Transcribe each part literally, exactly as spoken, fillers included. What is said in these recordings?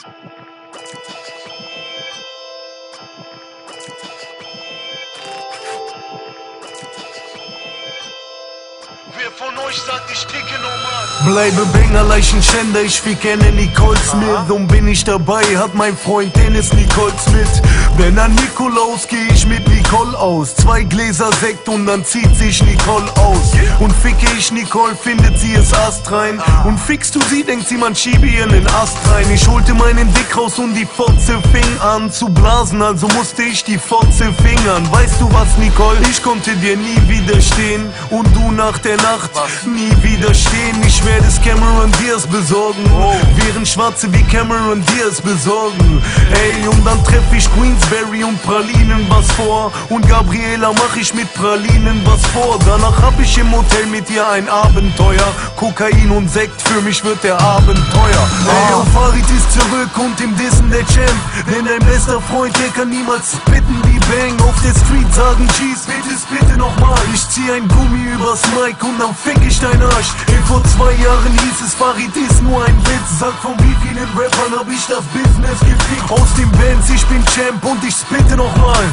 Wer von euch sagt, ich ticke normal? Bleibe Banger, Leichenschänder, ich fick eine Nicole Smith. Und bin ich dabei, hat mein Freund Dennis Nicole Smith. Denn an Nikolaus geh ich mit Nicole aus. Zwei Gläser Sekt und dann zieht sich Nicole aus. Und ficke ich Nicole, findet sie es astrein. Und fickst du sie, denkt sie, man schiebe ihr nen Ast rein. Ich holte meinen Dick raus und die Fotze fing an zu blasen, also musste ich die Fotze fingern. Weißt du was, Nicole? Ich konnte dir nie widerstehen. Und du nach der Nacht nie widerstehen. Ich werde es Cameron Diaz besorgen, oh. Während Schwarze wie Cameron Diaz besorgen. Ey, und dann treff ich Queensberry und Pralinen was vor. Und Gabriela mach ich mit Pralinen was vor. Danach hab ich im Hotel mit ihr ein Abenteuer. Kokain und Sekt, für mich wird der Abend teuer. Ey, und Farid ist zurück und im Dissen der Champ. Denn dein bester Freund, der kann niemals spitten wie Bang. Auf der Street sagen Cheese, bitte, bitte nochmal. Ich zieh ein Gummi übers Mic und dann fick ich dein Arsch. Ey, vor zwei Jahren hieß es, Farid ist nur ein Witz. Sag, von wie vielen Rappern hab ich das Business gefickt? Aus den Bands, ich bin Champ und ich spitte nochmal.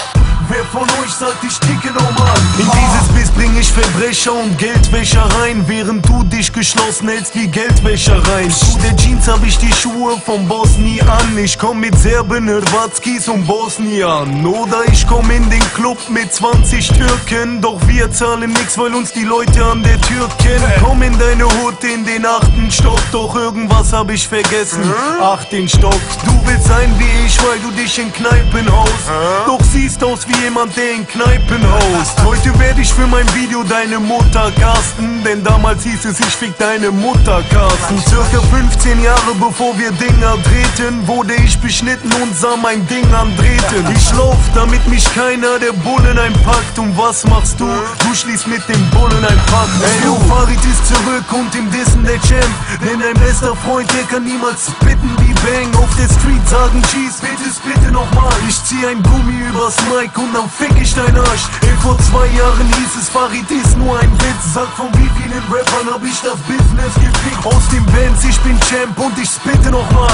Wer von euch sagt, ich ticke normal? In dieses Biss bring ich Verbrecher und Geldwäscher rein, während du dich geschlossen hältst wie Geldwäschereien. Zu der Jeans hab ich die Schuhe vom Bosni an. Ich komm mit Serben, Hrvatskis und Bosnian. Oder ich komm in den Club mit zwanzig Türken. Doch wir zahlen nix, weil uns die Leute an der Tür kennen. Komm in deine Hut in den achten Stock. Doch irgendwas hab ich vergessen. Ach, den Stock. Du willst sein wie ich, weil du dich in Kneipen haust. Doch siehst aus wie jemand, der in Kneipen haust. Heute werde ich für mein Video deine Mutter casten. Denn damals hieß es, ich fick deine Mutter casten. Circa fünfzehn Jahre bevor wir Dinger drehten, wurde ich beschnitten und sah mein Ding andrehten. Ich lauf, damit mich keiner der Bullen einpackt. Und was machst du? Du schließt mit dem Bullen ein Pakt. Ey, yo, Farid ist zurück und im Dissen der Champ. Denn dein bester Freund, der kann niemals spitten wie Bang. Auf der Street sagen Cheese, bitte, bitte nochmal. Ich zieh ein Gummi übers Mic und dann fick ich dein Arsch. Ey, vor zwei Jahren hieß es, Farid ist nur ein Witz. Sag, von wie vielen Rappern hab ich das Business gefickt? Aus den Bands, ich bin Champ und ich spitte nochmal.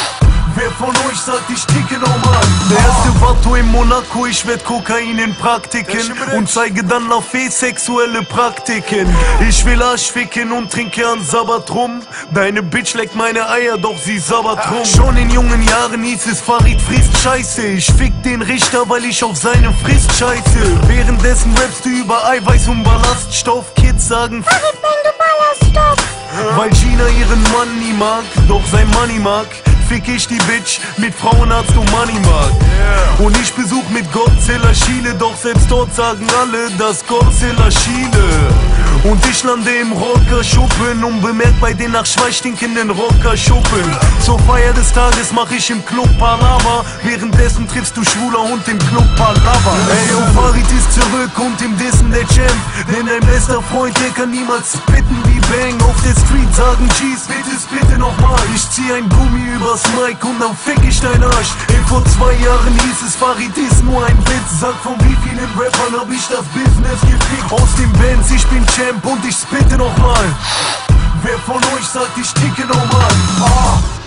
Wer von euch sagt, ich ticke normal? Der erste Vato in Monaco, ich werd Kokain in Praktiken und zeige dann auf sexuelle Praktiken. Ich will Arsch ficken und trinke an Sabbat rum. Deine Bitch leckt meine Eier, doch sie sabbert rum. Schon in jungen Jahren hieß es, Farid frisst Scheiße. Ich fick den Richter, weil ich auf seinem Frist scheiße. Währenddessen rappst du über Eiweiß und Ballaststoff. Kids sagen, Farid, wenn du ballerst, stopp. Weil Gina ihren Mann nie mag, doch sein Money mag. Fick ich die Bitch mit Frauenarzt und Moneymark. Yeah. Und ich besuch mit Godzilla Chile, doch selbst dort sagen alle, dass Godzilla Chile. Und ich lande im Rockerschuppen und bemerkt bei den nach Schweiß stinkenden Rockerschuppen. Zur Feier des Tages mach ich im Club Palava, währenddessen triffst du schwuler Hund im Club Palava. Ey, yo, Farid ist zurück und im Dissen der Champ. Denn dein bester Freund, der kann niemals spitten wie Bang. Auf der Street sagen Cheese, bitte, bitte nochmal. Ich zieh ein Gummi übers Mic und dann fick ich dein Arsch. Ey, vor zwei Jahren hieß es, Farid ist nur ein Witz. Sag, von wie vielen Rappern hab ich das Business gefickt? Aus den Bands, ich bin Champ und ich spitte nochmal. Wer von euch sagt, ich ticke normal? Ah.